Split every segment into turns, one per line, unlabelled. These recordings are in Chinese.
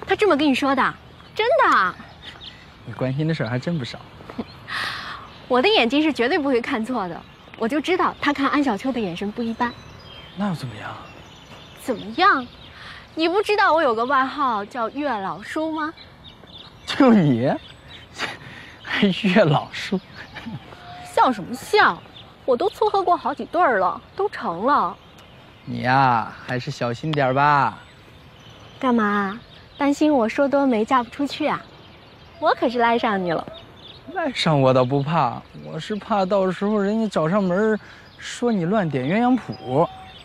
他这么跟你说的，真的。
你关心的事儿还真不少。
我的眼睛是绝对不会看错的，我就知道他看安小秋的眼神不一般。
那又怎么样？
怎么样？你不知道我有个外号叫月老叔吗？
就你，还月老叔？
笑什么笑？我都撮合过好几对儿了，都成了。
你呀，还是小心点吧。
干嘛？担心我说多没嫁不出去啊？我可是赖上你了。
赖上我倒不怕，我是怕到时候人家找上门，说你乱点鸳鸯谱。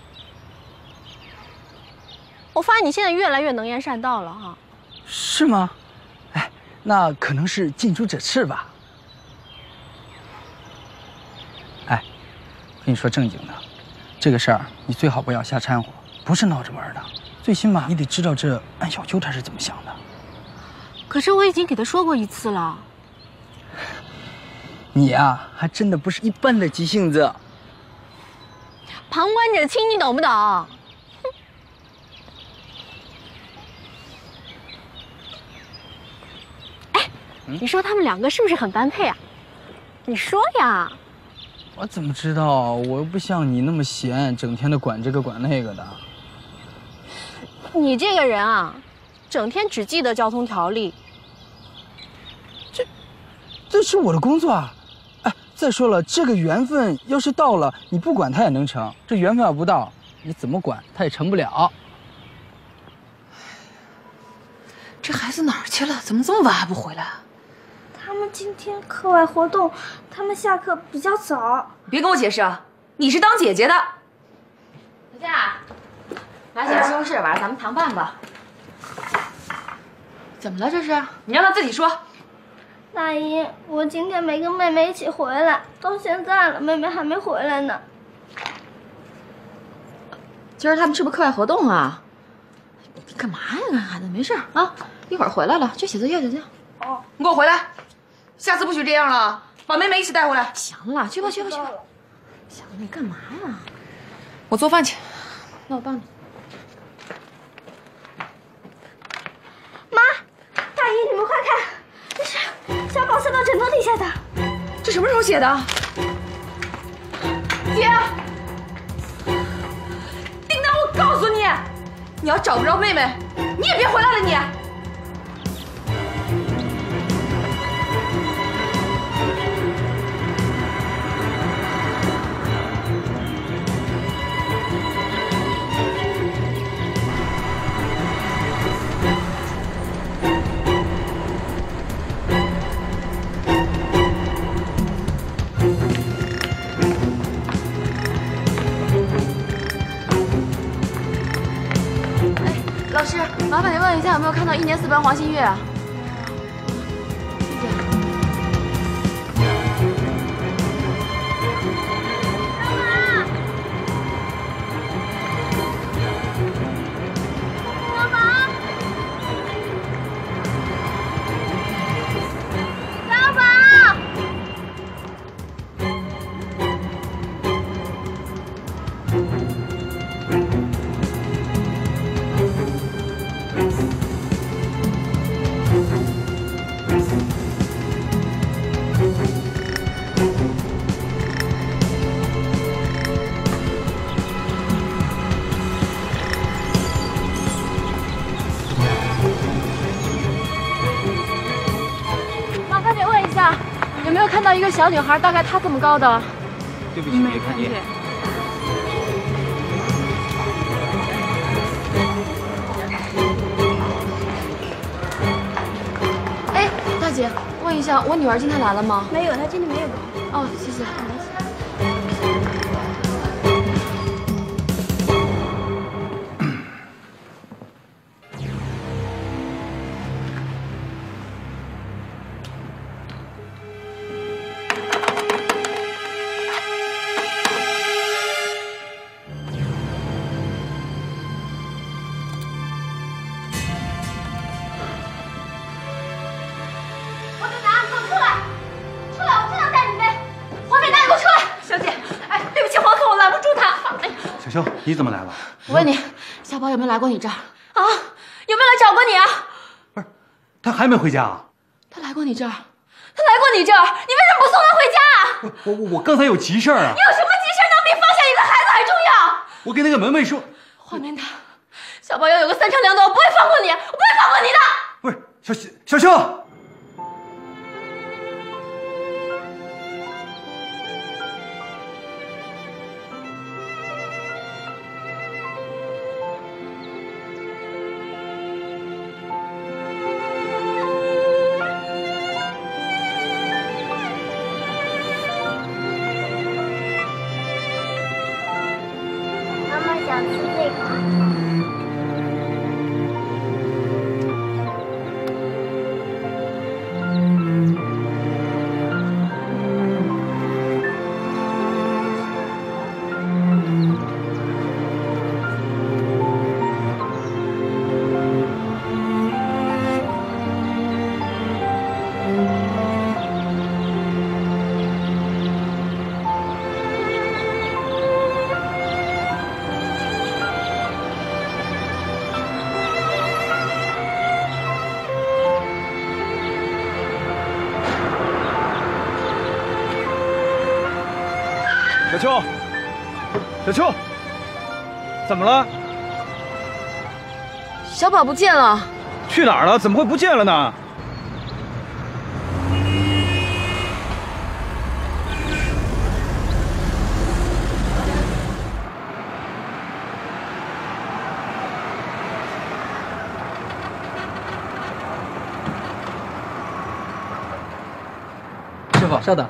我发现你现在越来越能言善道了哈。
是吗？哎，那可能是近朱者赤吧。哎，跟你说正经的，这个事儿你最好不要瞎掺和，不是闹着玩的。最起码你得知道这安小秋他是怎么想的。
可是我已经给他说过一次了。
你呀，还真的不是一般的急性子。
旁观者清，你懂不懂？哎，你说他们两个是不是很般配啊？你说呀。
我怎么知道？我又不像你那么闲，整天的管这个管那个的。
你这个人啊，整天只记得交通条例。
这是我的工作啊！哎，再说了，这个缘分要是到了，你不管它也能成；这缘分要不到，你怎么管它也成不了。
这孩子哪儿去了？怎么这么晚还不回来？
他们今天课外活动，他们下课比较早。
别跟我解释啊！你是当姐姐的。
小夏，拿起来收拾，晚上咱们谈判吧。
怎么了这是？你让他自己说。
大姨，我今天没跟妹妹一起回来，到现在了，妹妹还没回来呢。
今儿他们是不是课外活动啊？你干嘛呀，干孩子？没事啊，一会儿回来了去写作业去。
哦，
你给我回来，下次不许这样了，把妹妹一起带回来。行了，去吧。小妹干嘛呀？我做饭去。那我帮你。
妈，大姨，你们快看，这是小宝塞到枕头底下的。
这什么时候写的？姐，丁娜，我告诉你，你要找不着妹妹，你也别回来了你。老师，麻烦你问一下有没有看到1年4班黄新月啊？有没有看到一个小女孩，大概她这么高的？
对不起，没看见。
哎，大姐，问一下，我女儿今天来了吗？
没有，她今天没有。
哦，谢谢。
小秋，你怎么来了？
我问你，小宝有没有来过你这儿啊？有没有来找过你啊？
他还没回家啊？
他来过你这儿，他来过你这儿，你为什么不送他回家啊？
我刚才有急事儿啊！
你有什么急事能比放下一个孩子还重要？
我跟那个门卫说，
黄明堂，小宝要有个三长两短，我不会放过你，我不会放过你的。
不是小秋。
想吃这个。
小秋，怎么了？
小宝不见了，
去哪儿了？怎么会不见了呢？
师傅，稍等。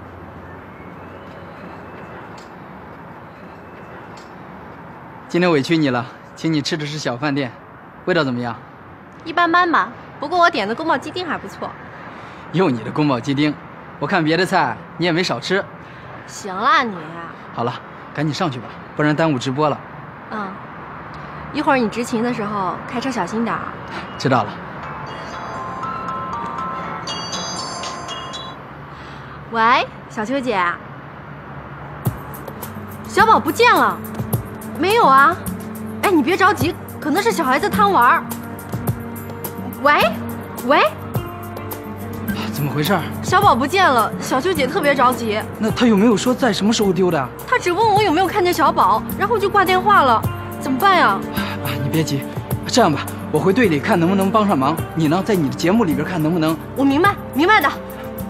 今天委屈你了，请你吃的是小饭店，味道怎么样？
一般般吧。不过我点的宫保鸡丁还不错。
又你的宫保鸡丁，我看别的菜你也没少吃。
行啦你。
好了，赶紧上去吧，不然耽误直播了。
嗯。一会儿你执勤的时候开车小心点儿。
知道了。
喂，小秋姐。小宝不见了。 没有啊，哎，你别着急，可能是小孩子贪玩。喂，
怎么回事？
小宝不见了，小秋姐特别着急。
那他有没有说在什么时候丢的？
他只问我有没有看见小宝，然后就挂电话了，怎么办呀？
你别急，这样吧，我回队里看能不能帮上忙，你呢，在你的节目里边看能不能。
我明白的。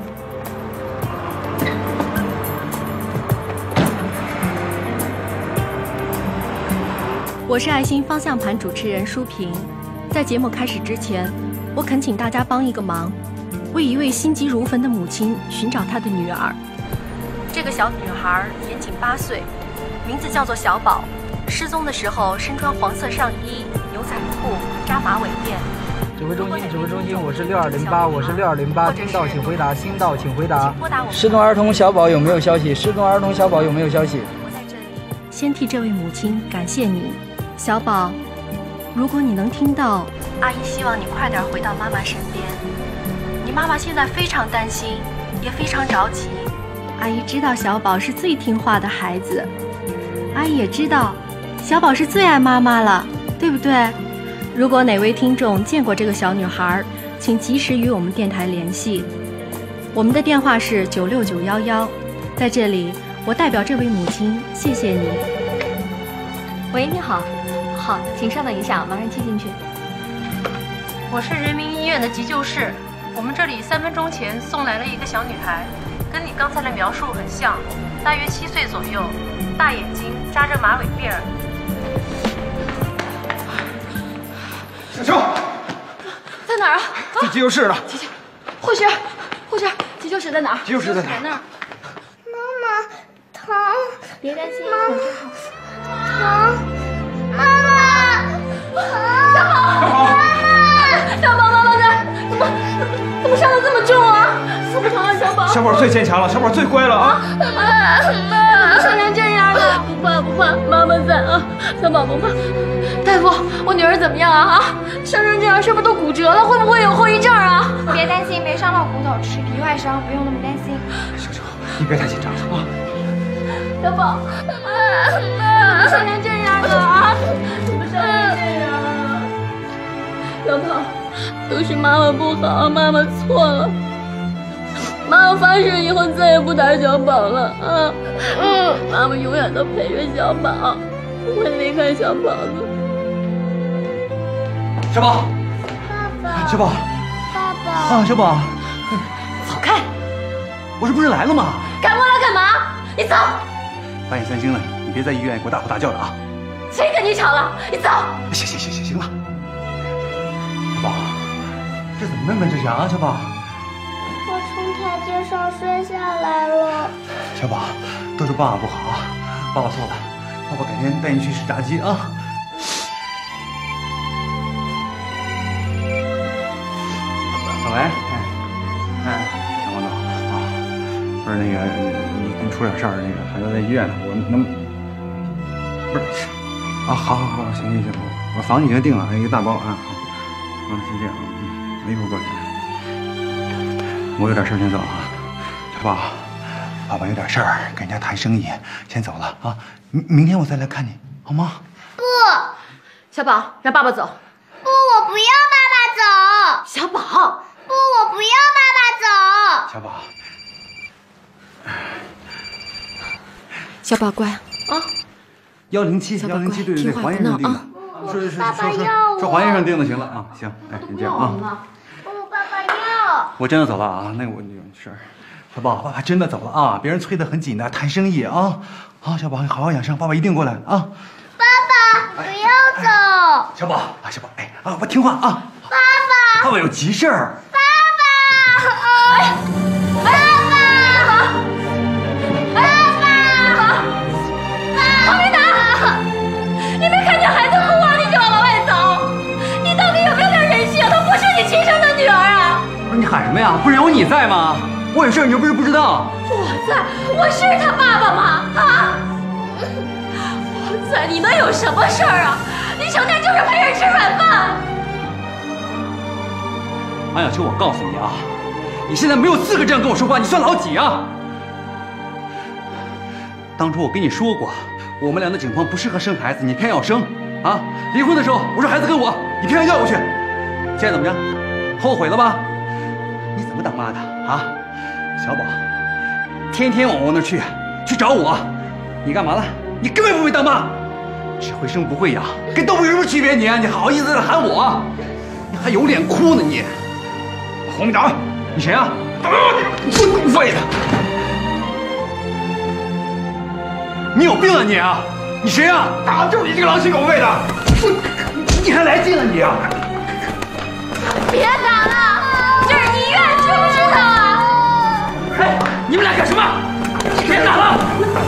我是爱心方向盘主持人舒萍，在节目开始之前，我恳请大家帮一个忙，为一位心急如焚的母亲寻找她的女儿。这个小女孩年仅8岁，名字叫做小宝，失踪的时候身穿黄色上衣、牛仔裤、扎马尾辫。
指挥中心，我是6208，我是6208，听到请回答，听到请回答。失踪儿童小宝有没有消息？失踪儿童小宝有没有消息？
我在这里先替这位母亲感谢你。 小宝，如果你能听到，阿姨希望你快点回到妈妈身边。你妈妈现在非常担心，也非常着急。阿姨知道小宝是最听话的孩子，阿姨也知道小宝是最爱妈妈了，对不对？如果哪位听众见过这个小女孩，请及时与我们电台联系。我们的电话是96911。在这里，我代表这位母亲谢谢你。喂，你好。 好，请稍等一下，马上接进去。
我是人民医院的急救室，我们这里3分钟前送来了一个小女孩，跟你刚才的描述很像，大约7岁左右，大眼睛，扎着马尾辫。
小秋，
在哪儿啊？
在急救室呢。
护士，急救室在哪儿？
急救室在哪儿？
妈妈，疼，
别担心，
妈妈，疼。 妈妈，
小宝呢？怎么伤得这么重啊？疼不疼啊，小宝？
小宝最坚强了，小宝最乖了啊！
伤成这样了，不怕，妈妈在啊，小宝不怕。大夫，我女儿怎么样啊？伤成这样，是不是都骨折了？会不会有后遗症啊？
别担心，没伤到骨头，只是皮外伤，不用那么担心。
小秋，你别太紧张了啊！
小宝，伤成这样了啊！怎么伤成这样啊？小宝， 都是妈妈不好，妈妈错了。妈妈发誓以后再也不打小宝了啊！妈妈永远都陪着小宝，不会离开小宝的。
小宝，
爸爸，
小宝，
爸爸
啊，小宝，
走开！
我这不是来了吗？
赶过来干嘛？你走！
半夜三更了，你别在医院给我大吼大叫的啊！
谁跟你吵了？你走！
行了，小宝，这怎么弄的这是啊，小宝？
我从台阶上摔下来了。
小宝，都是爸爸不好，爸爸错了，爸爸改天带你去吃炸鸡啊。喂，小王总啊，不是那个，你跟出点事儿，那个孩子在医院呢，我能不是啊？好，行，我房已经订了，一个大包啊，好，先这样，我一会儿过去。我有点事先走啊，小宝，爸爸有点事儿，跟人家谈生意，先走了啊，明天我再来看你，好吗？
不，
小宝，让爸爸走。
不，我不要爸爸走。
小宝，
不，我不要爸爸走。
小宝，
小宝乖啊
107，对，黄先生订的，说黄先生订的，行了啊，行，哎，你这样啊。
不，爸爸要。
我真的走了啊，那我是，小宝，爸爸真的走了啊，别人催得很紧的，谈生意啊，好，小宝，你好好养伤，爸爸一定过来啊。
爸爸，不要走。
小宝，哎啊，我听话啊。爸爸有急事儿。
爸爸，
王明达，你没看见孩子哭啊，你就要往外走？你到底有没有点人性？她不是你亲生的女儿啊！
不是你喊什么呀？不是有你在吗？我有事你又不是不知道。
我在，我是他爸爸吗？啊！我在，你能有什么事儿啊？你成天就是陪人吃软饭。
安小秋，我告诉你啊，你现在没有资格这样跟我说话，你算老几啊？当初我跟你说过，我们俩的情况不适合生孩子，你偏要生啊！离婚的时候我说孩子跟我，你偏要过去，现在怎么着？后悔了吧？你怎么当妈的啊？小宝，天天往我那去找我，你干嘛了？你根本不会当妈，只会生不会养，跟动物有什么区别？你好意思在这喊我？你还有脸哭呢你？黄明达，你谁啊？你混狗吠的！你有病啊你啊！你谁啊？打的就是你这个狼心狗肺的！你还来劲了你啊！
别打了，这是医院，知不知道啊？
哎，你们俩干什么？别打了！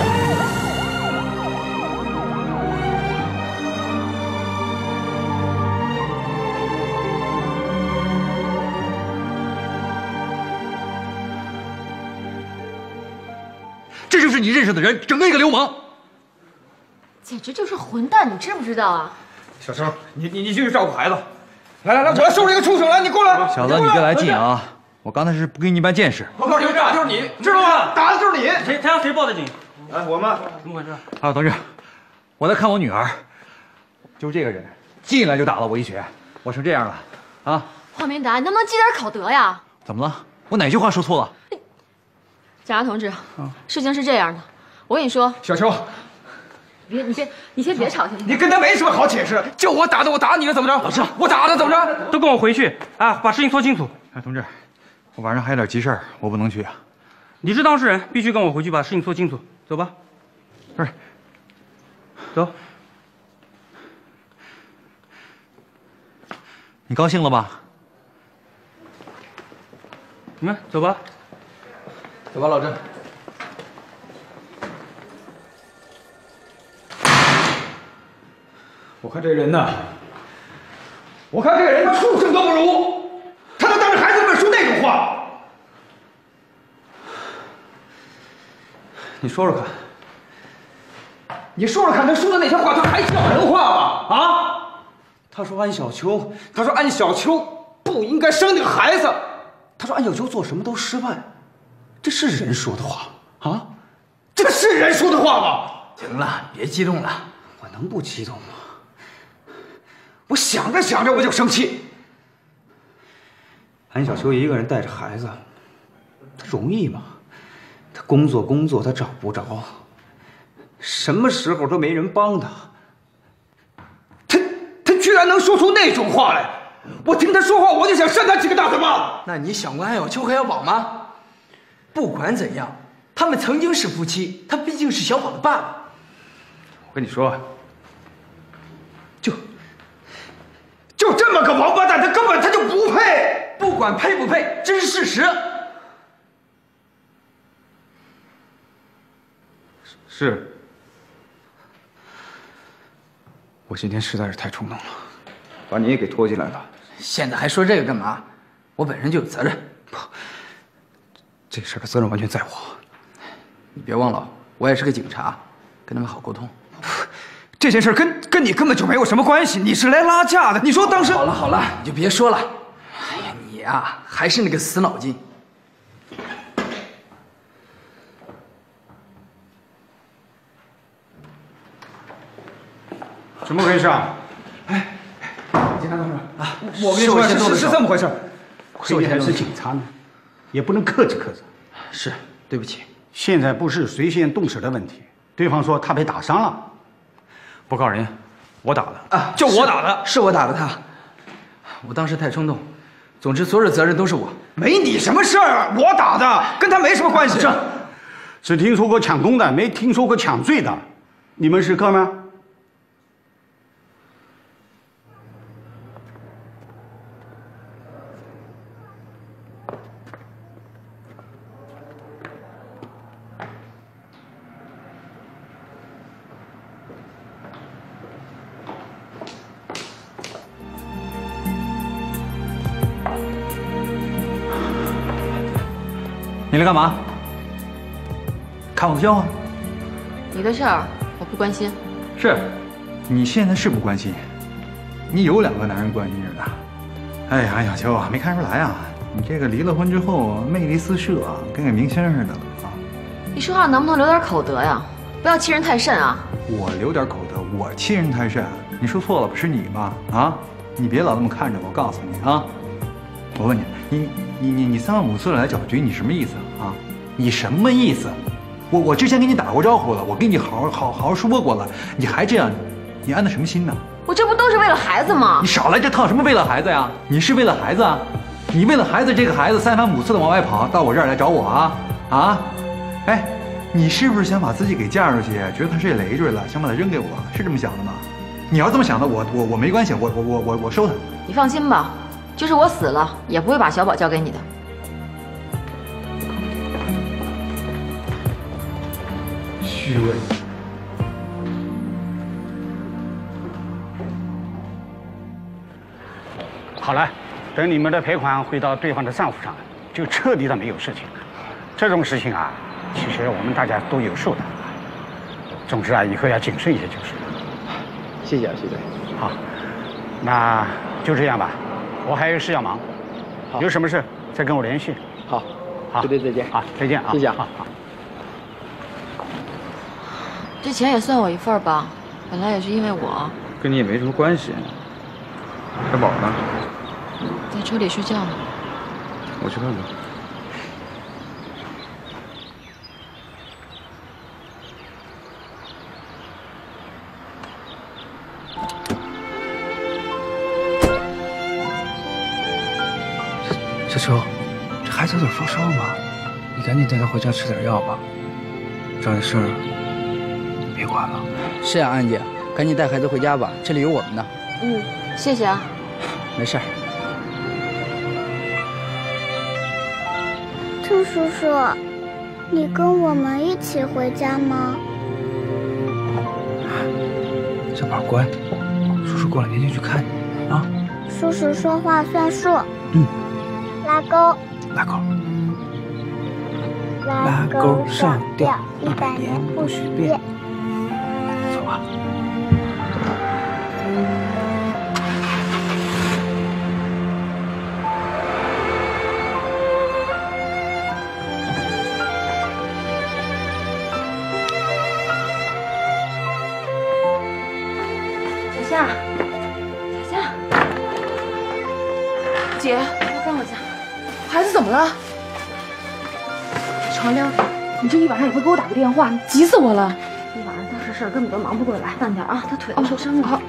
这就是你认识的人，整个一个流氓，
简直就是混蛋，你知不知道啊？
小秋，你继续照顾孩子。来，我要收拾这个畜生，来，你过来。
小子，你别来劲啊！我刚才是不跟你一般见识。
我告诉你，打的就是你，知道吗？打的就是你。
他让谁报的警？
哎，我们
怎么回事？
啊，同志，我在看我女儿，就是这个人，进来就打了我一拳，我成这样了，啊？
黄明达，你能不能积点口德呀？
怎么了？我哪句话说错了？
警察同志，事情是这样的，我跟你说，
小秋，
你先别吵行吗？
你跟他没什么好解释，就我打的，我打你了，怎么着？老师，我打的怎么着？
都跟我回去啊，把事情说清楚。
哎，同志，我晚上还有点急事儿，我不能去啊。
你是当事人，必须跟我回去把事情说清楚。走吧。
不是，
走。
你高兴了吧？
你们走吧。
走吧，老郑。我看这人呐，他畜生都不如，他能当着孩子们说那种话。你说说看，他说的那些话，他还叫人话吗？啊？他说安小秋不应该生那个孩子，他说安小秋做什么都失败。这是人说的话啊？这是人说的话吗？
行了，别激动了。
我能不激动吗？我想着我就生气。 安小秋一个人带着孩子，他容易吗？他工作，他找不着，什么时候都没人帮他。他居然能说出那种话来！我听他说话，我就想扇他几个大嘴巴子。
那你想过安小秋和小宝吗？不管怎样，他们曾经是夫妻，他毕竟是小宝的爸爸。
我跟你说，就这么个王八蛋，他根本就不配。
不管配不配，这是事实。
是，我今天实在是太冲动了，把你也给拖进来了。
现在还说这个干嘛？我本身就有责任。
不，这事儿的责任完全在我。
你别忘了，我也是个警察，跟他们好沟通。
这件事跟你根本就没有什么关系，你是来拉架的。你说当时……
好了，你就别说了。哎呀，你呀，还是那个死脑筋。
怎么回事啊？
哎，警察同志啊，
我跟你说
是这么回事。
亏还是警察呢，也不能客气客气。
是，对不起。
现在不是谁先动手的问题，对方说他被打伤了。
不告人，我打的啊，就我打的，
是我打的他。我当时太冲动，总之所有的责任都是我。
没你什么事儿啊，我打的，跟他没什么关系。
只听说过抢功的，没听说过抢罪的。你们是哥们儿？
你来干嘛？看我笑话？
你的事儿我不关心。
是，你现在是不关心，你有2个男人关心着呢。哎呀，安小秋啊，没看出来啊，你这个离了婚之后魅力四射啊，跟个明星似的了啊！
你说话能不能留点口德呀？不要欺人太甚啊！
我留点口德，我欺人太甚？你说错了不是你吧？啊，你别老那么看着我，告诉你啊，我问你，你3番5次来搅局，你什么意思啊？你什么意思？我之前跟你打过招呼了，我跟你好好说过了，你还这样，你安的什么心呢？
我这不都是为了孩子吗？
你少来这套，什么为了孩子呀？你是为了孩子啊？你为了孩子，这个孩子3番5次的往外跑，到我这儿来找我啊？啊？哎，你是不是想把自己给嫁出去，觉得他是累赘了，想把他扔给我，是这么想的吗？你要这么想的，我没关系，我收他。
你放心吧，就是我死了，也不会把小宝交给你的。
虚伪。好了，等你们的赔款汇到对方的账户上，就彻底的没有事情了。这种事情啊，其实我们大家都有数的。总之啊，以后要谨慎一些就是了。
谢谢啊，徐队。
好，那就这样吧，我还有事要忙。有什么事再跟我联系。
好，
好，
徐队再见。
好，再见啊。
谢谢啊。
好。
这钱也算我一份吧，本来也是因为我。
跟你也没什么关系。小宝呢？
在车里睡觉呢。
我去看看。
小秋，这孩子有点发烧嘛，你赶紧带他回家吃点药吧。这的事儿你别管了。是啊，安姐，赶紧带孩子回家吧，这里有我们呢。
嗯，谢谢啊。
没事儿。
兔叔叔，你跟我们一起回家吗？
小宝乖，叔叔过2天就去看你啊。
叔叔说话算数。
嗯。
拉钩。
拉钩。
拉钩上吊，100年不许变。
走吧。
小夏，姐，快跟我家。
孩子怎么了？长亮，你这一晚上也不给我打个电话，你急死我了。
一晚上大事根本都忙不过来，慢点啊，他腿都受伤了。
好。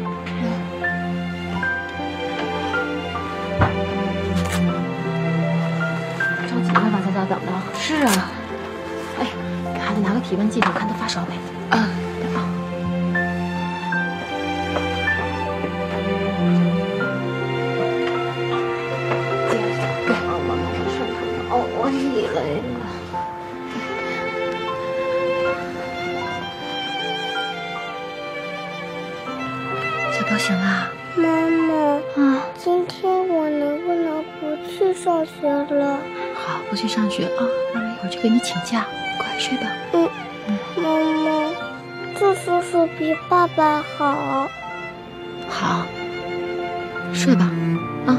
着急了吧，在家等着。
是啊。
哎，给孩子拿个体温计上，看他发烧没。
啊。
小宝醒啦？
妈妈，
啊，
今天我能不能不去上学了？
好，不去上学啊，妈妈一会儿去给你请假，快睡吧。
妈妈，这叔叔比爸爸好。
好，睡吧，啊。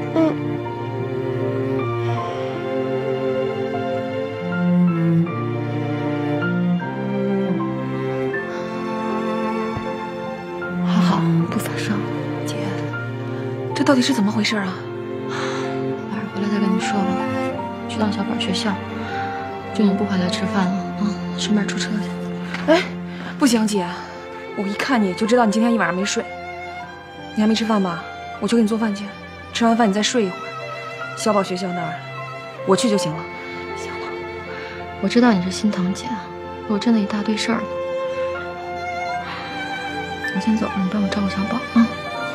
不发烧，
姐，这到底是怎么回事啊？
晚上回来再跟你说吧。去趟小宝学校，中午不回来吃饭了啊，顺便出车去。
哎，不行，姐，我一看你就知道你今天一晚上没睡。你还没吃饭吧？我去给你做饭去。吃完饭你再睡一会儿。小宝学校那儿，我去就行了。
行了，我知道你是心疼姐，我真的一大堆事儿呢。我先走了，你帮我照顾小宝啊。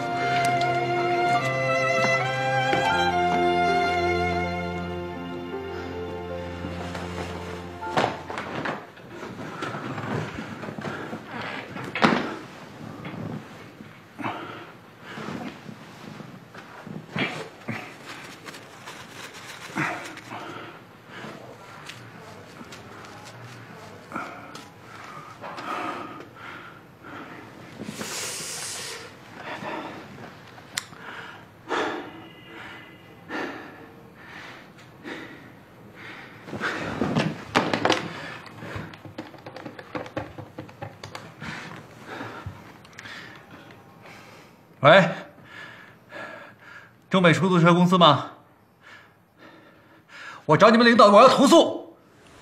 喂，中美出租车公司吗？我找你们领导，我要投诉。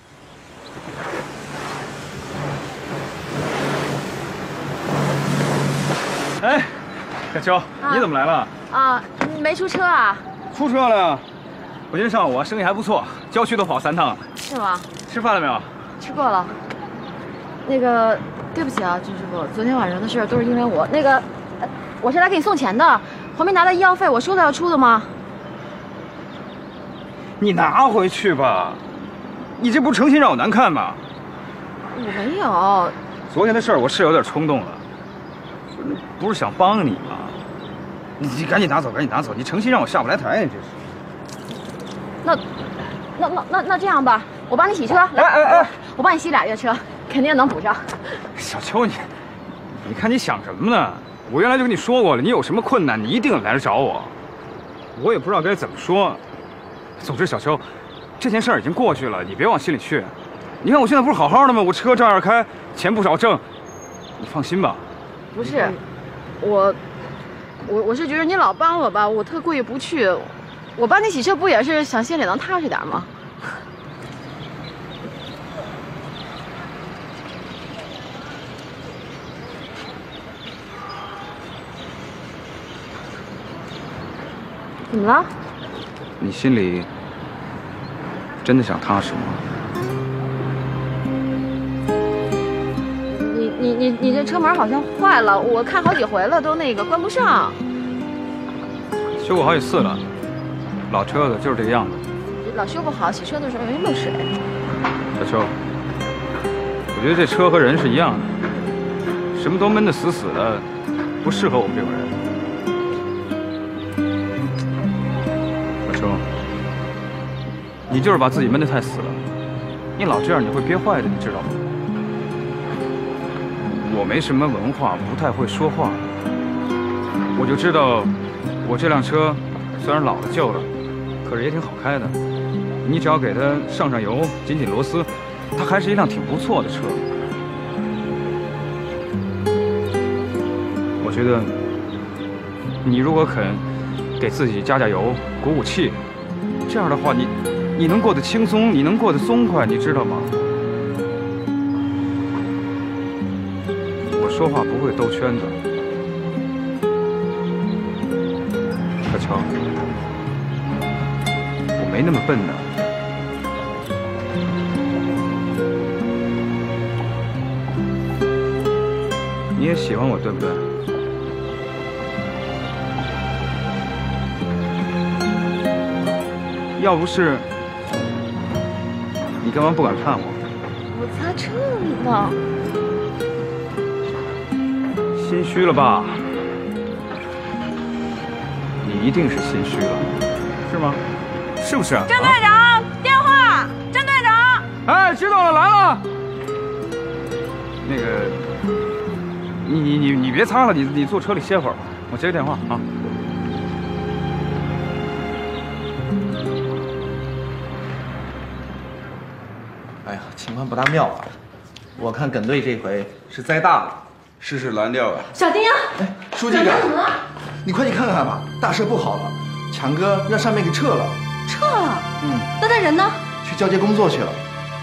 哎，小秋，你怎么来了？
啊，没出车啊？
出车了呀！我今天上午生意还不错，郊区都跑3趟了。
是吗？
吃饭了没有？
吃过了。那个，对不起啊，军师傅，昨天晚上的事都是因为我。那个，我是来给你送钱的，还没拿到医药费，我说了要出的吗？
你拿回去吧，你这不是诚心让我难看吗？
我没有。
昨天的事儿我是有点冲动了，不是想帮你吗？你赶紧拿走，赶紧拿走！你诚心让我下不来台呀，这是。
那这样吧，我帮你洗车。
哎，
我帮你洗2月车，肯定能补上。
小秋，你看你想什么呢？我原来就跟你说过了，你有什么困难，你一定来找我。我也不知道该怎么说。总之，小秋，这件事儿已经过去了，你别往心里去。你看我现在不是好好的吗？我车照样开，钱不少挣，你放心吧。
不是，我是觉得你老帮我吧，我特故意不去。我帮你洗车不也是想心里能踏实点吗？怎么了？
你心里真的想踏实吗？
你这车门好像坏了，我看好几回了，都那个关不上。
修过好几次了，老车子就是这个样子。
老修不好，洗车的时候容易漏水。
小秋，我觉得这车和人是一样的，什么都闷得死死的，不适合我们这种人。小秋，你就是把自己闷得太死了，你老这样你会憋坏的，你知道吗？我没什么文化，不太会说话，我就知道，我这辆车虽然老了旧了，可是也挺好开的。你只要给它上油，紧紧螺丝，它还是一辆挺不错的车。我觉得，你如果肯给自己加油、鼓气， 这样的话，你能过得轻松，你能过得松快，你知道吗？我说话不会兜圈子。小乔，我没那么笨的。你也喜欢我，对不对？要不是你干嘛不敢看我？
我在这里呢。
心虚了吧？你一定是心虚了，是吗？是不是？
郑队长，电话！郑队长。
哎，知道了，来了。那个，你别擦了，你坐车里歇会儿吧，我接个电话啊。
哎呀，情况不大妙啊！我看耿队这回是栽大了，
世事难料啊！
小丁，
哎，书记长，你快去看看吧，大事不好了，强哥让上面给撤了。
撤了？那他人呢？
去交接工作去了。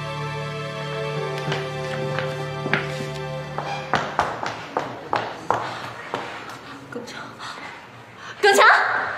耿强，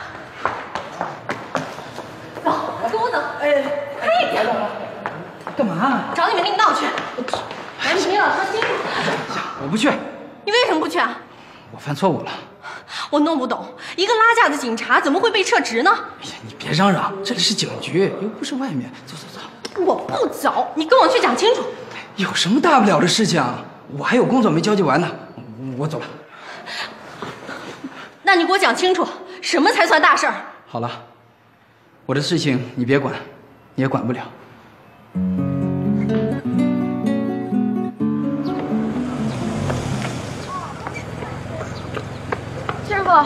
走，跟我走。哎，快点！
干嘛？
找你们领导去。赶紧给老说清楚。
我不去。
你为什么不去啊？
我犯错误了。
我弄不懂，一个拉架的警察怎么会被撤职呢？
哎呀，你别嚷嚷，这里是警局，又不是外面。走走走。
我不走，你跟我去讲清楚。
有什么大不了的事情？我还有工作没交接完呢。我走了。
那你给我讲清楚，什么才算大事儿？
好了，我的事情你别管，你也管不了。
师傅，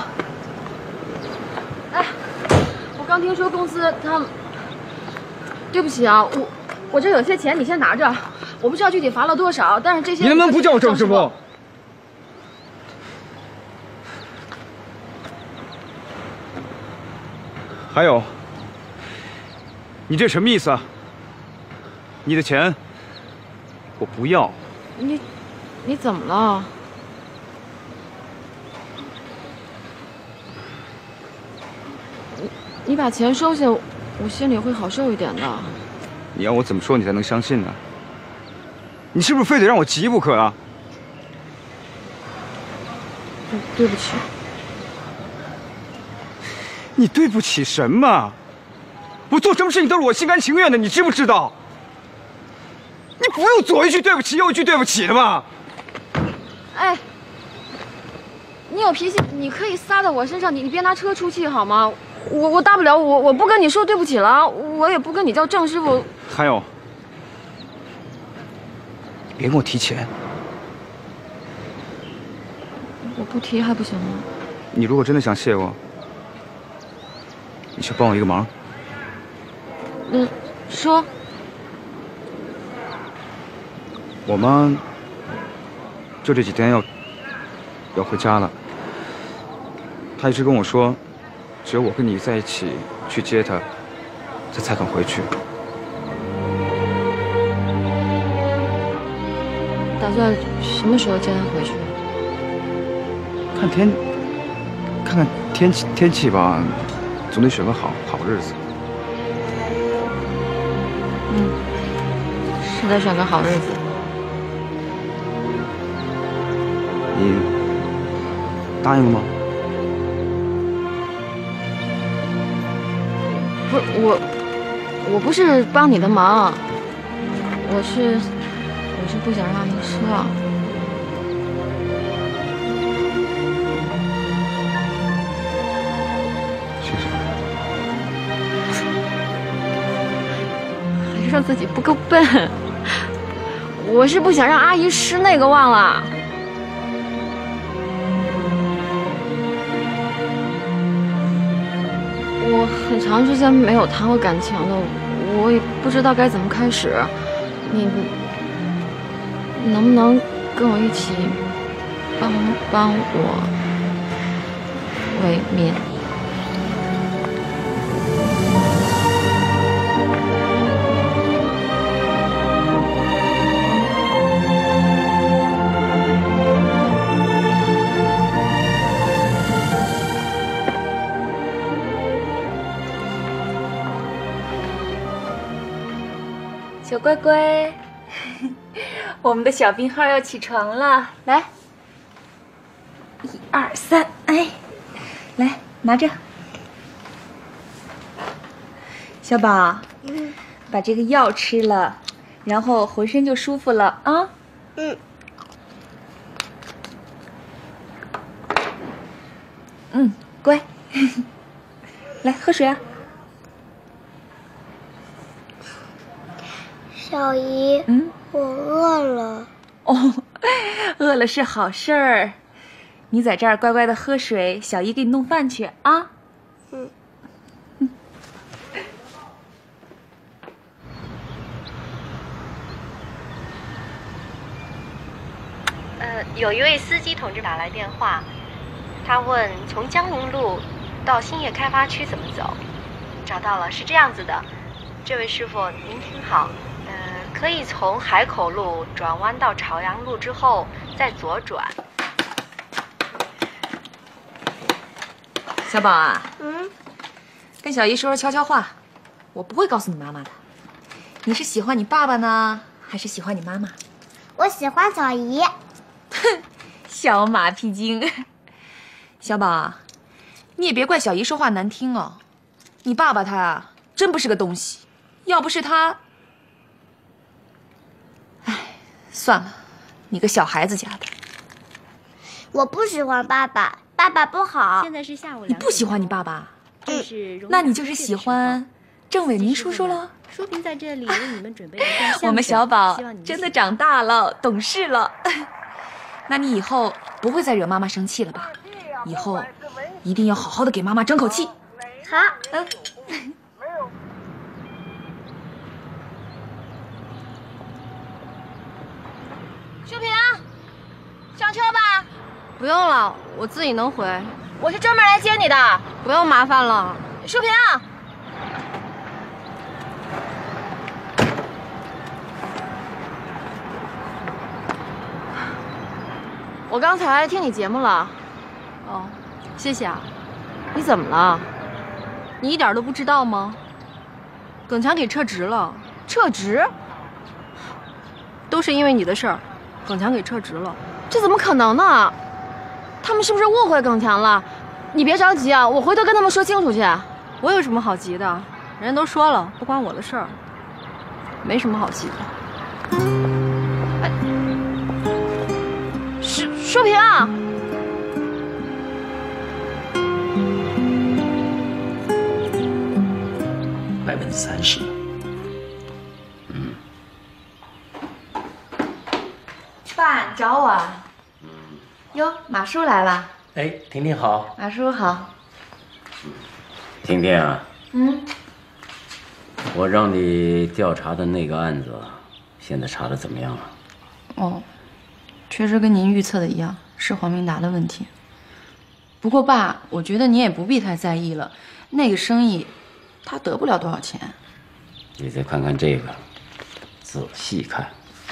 哎，我刚听说公司他们，对不起啊，我这有些钱，你先拿着，我不知道具体罚了多少，但是这些
你能不能不叫我郑师傅？还有，你这什么意思啊？你的钱我不要。
你怎么了？你把钱收下，我心里会好受一点的。
你要我怎么说你才能相信呢？你是不是非得让我急不可啊？
对不起。
你对不起什么？我做什么事情都是我心甘情愿的，你知不知道？你不用左一句对不起，右一句对不起的吧？
哎，你有脾气，你可以撒在我身上，你别拿车出气好吗？我大不了我不跟你说对不起了，我也不跟你叫郑师傅。
还有，你别跟我提钱。
我不提还不行吗？
你如果真的想谢我，你去帮我一个忙。
说。
我妈就这几天要回家了，她一直跟我说，只有我跟你在一起去接她，她才肯回去。
打算什么时候接她回去？
看看天气吧，总得选个好日子。
是得选个好日子。
你答应了吗？
不是我不是帮你的忙，我是不想让你失望。
谢谢。
还说自己不够笨，我是不想让阿姨失那个望了。我很长时间没有谈过感情了，我也不知道该怎么开始。你能不能跟我一起帮我为民？
乖乖，我们的小病号要起床了，来，1、2、3，哎，来拿着，小宝，把这个药吃了，然后浑身就舒服了啊。乖，来喝水啊。
小姨，我饿了。
哦，饿了是好事儿。你在这儿乖乖的喝水，小姨给你弄饭去啊。
有一位司机同志打来电话，他问从江宁路到兴业开发区怎么走。找到了，是这样子的，这位师傅您听好，可以从海口路转弯到朝阳路之后再左转。
小宝啊，跟小姨说说悄悄话，我不会告诉你妈妈的。你是喜欢你爸爸呢，还是喜欢你妈妈？
我喜欢小姨。
小马屁精。小宝啊，你也别怪小姨说话难听哦。你爸爸他啊，真不是个东西，要不是他……哎，算了，你个小孩子家的。
我不喜欢爸爸，爸爸不好。
现在是下午2点。
你不喜欢你爸爸？那你就是喜欢郑伟民叔叔了。
淑萍在这里为你们准备了一个
我们小宝真的长大了，懂事了。那你以后不会再惹妈妈生气了吧？以后一定要好好的给妈妈争口气。
好，
淑萍，上车吧。
不用了，我自己能回。
我是专门来接你的，
不用麻烦了。
淑萍。我刚才听你节目了。
哦，谢谢啊。
你怎么了？
你一点都不知道吗？耿强给撤职了。
撤职？
都是因为你的事儿，耿强给撤职了。
这怎么可能呢？他们是不是误会耿强了？你别着急啊，我回头跟他们说清楚去。
我有什么好急的？人家都说了，不关我的事儿，没什么好急的。
淑萍啊，
30%。
爸，你找我啊？哟，马叔来了。
哎，婷婷好。
马叔好。
婷婷啊。我让你调查的那个案子，现在查的怎么样了？
哦，确实跟您预测的一样，是黄明达的问题。不过爸，我觉得你也不必太在意了，那个生意，他得不了多少钱。
你再看看这个，仔细看。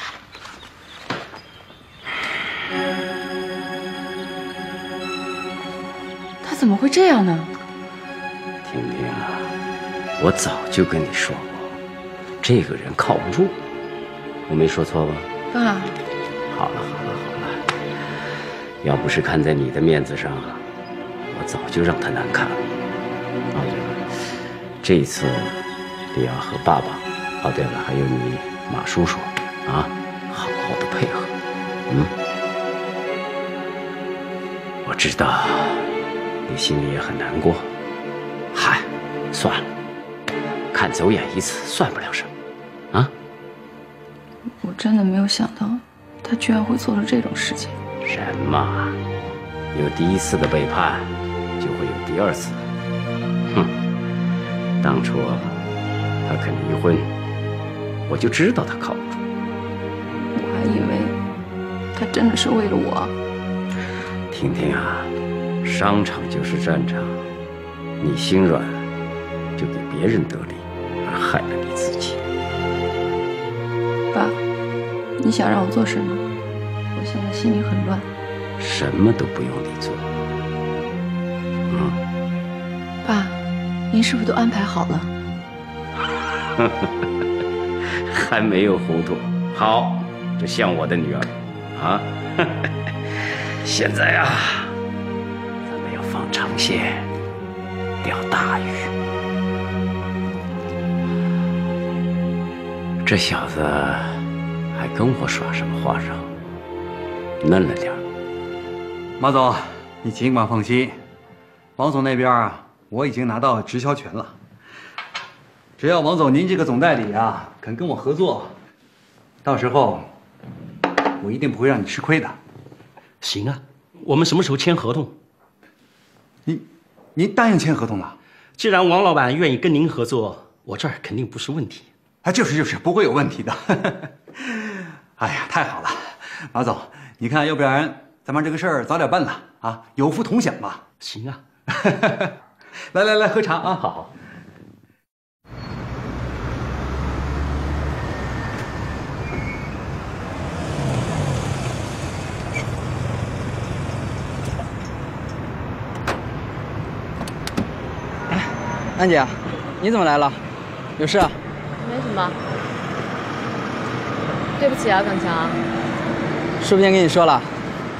他怎么会这样呢？
婷婷啊，我早就跟你说过，这个人靠不住，我没说错吧？
爸，
好了，要不是看在你的面子上，我早就让他难看了。哦，对了，这次你要和爸爸，哦对了，还有你马叔叔啊，好好的配合。我知道你心里也很难过。嗨，算了，看走眼一次算不了什么啊。
我真的没有想到，他居然会做出这种事情。
什么？有第一次的背叛，就会有第二次。当初他肯离婚，我就知道他靠不住。
我还以为他真的是为了我。
婷婷啊，商场就是战场，你心软，就给别人得利，而害了你自己。
爸，你想让我做什么？我现在心里很乱。
什么都不用你做。
爸，您是不是都安排好了？
还没有糊涂。好，这像我的女儿，啊！现在啊，咱们要放长线，钓大鱼。这小子还跟我耍什么花招？嫩了点儿。
马总，你尽管放心，王总那边啊，我已经拿到直销权了。只要王总您这个总代理啊肯跟我合作，到时候我一定不会让你吃亏的。
行啊，我们什么时候签合同？
您答应签合同了？
既然王老板愿意跟您合作，我这儿肯定不是问题。
啊，就是不会有问题的。哎呀，太好了，马总，你看，要不然咱们这个事儿早点办了啊，有福同享嘛。
行啊，
来，喝茶啊。
好。
安姐，你怎么来了？有事啊？
没什么。对不起啊，耿强。
是不是先跟你说了？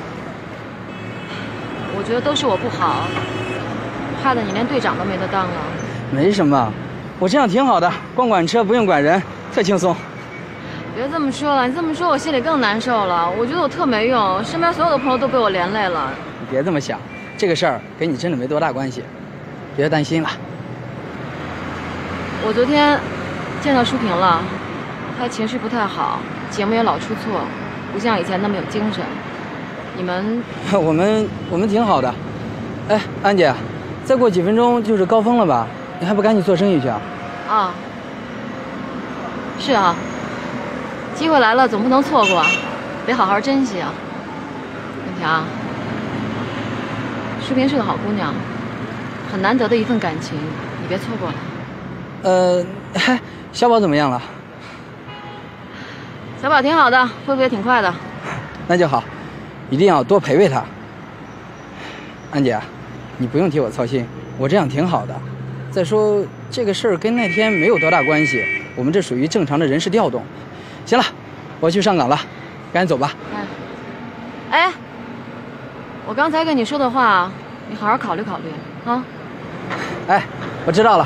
我觉得都是我不好，害得你连队长都没得当了。
没什么，我这样挺好的，光管车不用管人，特轻松。
别这么说了，你这么说我心里更难受了。我觉得我特没用，身边所有的朋友都被我连累了。
你别这么想，这个事儿跟你真的没多大关系，别担心了。
我昨天见到舒萍了，她情绪不太好，节目也老出错，不像以前那么有精神。你们，
我们挺好的。哎，安姐，再过几分钟就是高峰了吧？你还不赶紧做生意去啊？
啊，是啊，机会来了总不能错过，得好好珍惜啊。永强，舒萍是个好姑娘，很难得的一份感情，你别错过了。
小宝怎么样了？
小宝挺好的，恢复也挺快的。
那就好，一定要多陪陪他。安姐，你不用替我操心，我这样挺好的。再说这个事儿跟那天没有多大关系，我们这属于正常的人事调动。行了，我去上岗了，赶紧走吧。
哎，我刚才跟你说的话，你好好考虑考虑啊。
哎，我知道了。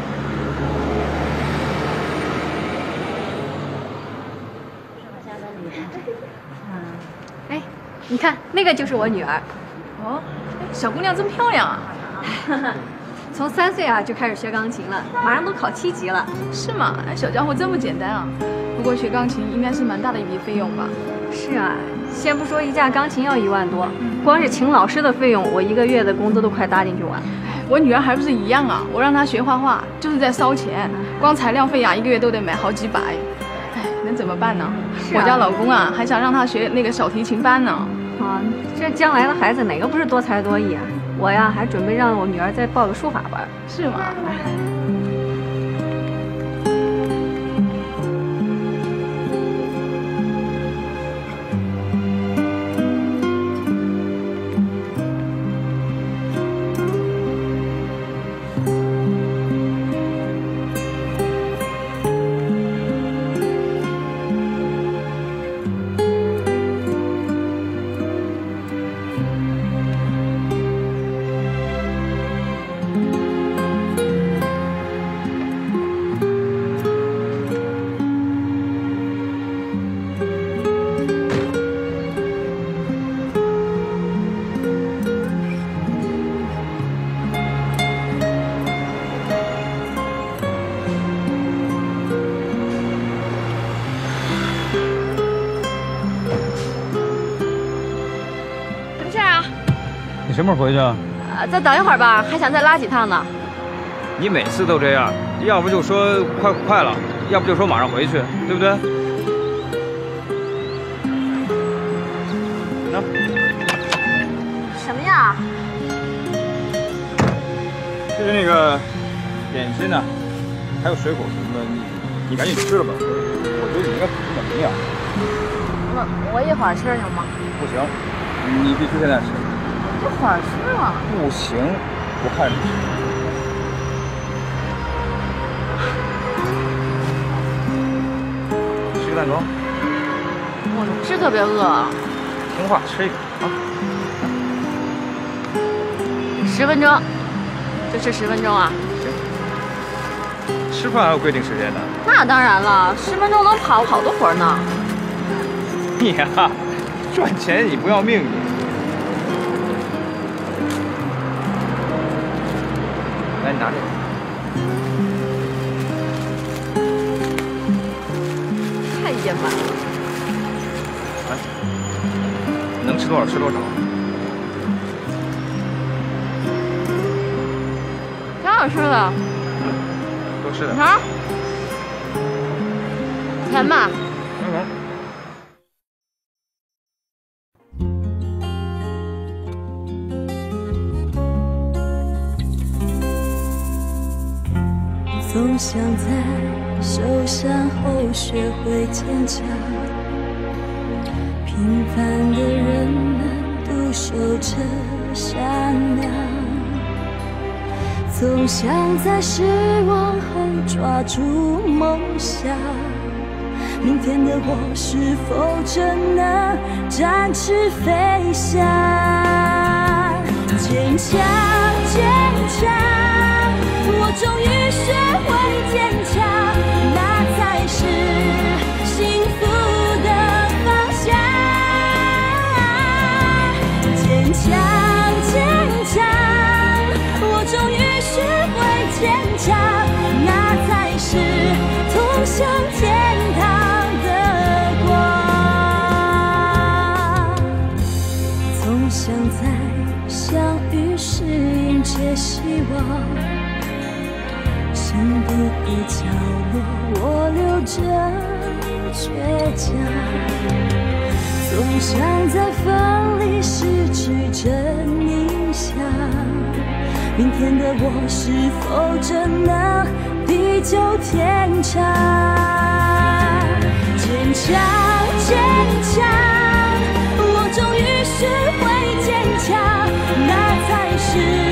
哎，你看那个就是我女儿。
哦，小姑娘真漂亮啊！
从3岁啊就开始学钢琴了，马上都考7级了。
是吗？小家伙这么简单啊？不过学钢琴应该是蛮大的一笔费用吧？
是啊，先不说一架钢琴要1万多，光是请老师的费用，我1个月的工资都快搭进去完。
我女儿还不是一样啊？我让她学画画，就是在烧钱，光材料费呀，1个月都得买好几百。哎，能怎么办呢？我家老公啊，还想让她学那个小提琴班呢。
啊，这将来的孩子哪个不是多才多艺啊？我呀，还准备让我女儿再报个书法班。
是吗？
什么时候回去啊？
再等一会儿吧，还想再拉几趟呢。
你每次都这样，要不就说快了，要不就说马上回去，对不对？那
什么呀？
就是那个点心呢，还有水果什么的，你赶紧吃了吧。我觉得你应该补充点营养。
我一会儿吃行吗？
不行，你必须现在吃。
一会儿吃啊？
不行，我看着你吃。 蛋糕？
我不是特别饿。
听话，吃一个啊。
10分钟，就吃10分钟啊？
行。吃饭还有规定时间的？
那当然了，10分钟能跑好多活呢。
你呀，赚钱你不要命你。来，你拿这个。
太野蛮了。
来，能吃多少吃多少。
挺好吃的。
多吃点。
啊？甜吧？
总想在受伤后学会坚强，平凡的人们独守着善良，总想在失望后抓住梦想，明天的我是否真能展翅飞翔？坚强，坚强。我终于学会坚强，那才是幸福的方向。坚强，坚强，我终于学会坚强，那才是通向天堂的光。总想在相遇时迎接希望。深不的角落，我留着倔强，总想在分离时举着冥想，明天的我是否真能地久天长？坚强，坚强，我终于学会坚强，那才是